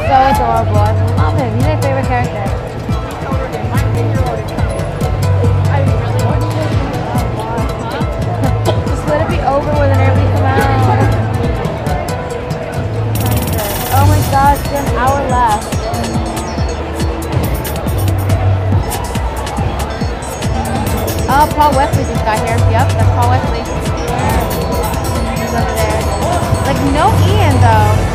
so adorable. I love him. He's my favorite character. Just let it be over with and everybody come out. Oh my gosh, just an hour left. Oh, Paul Wesley just got here. Yep, that's Paul Wesley. He's over there. Like, no Ian, though.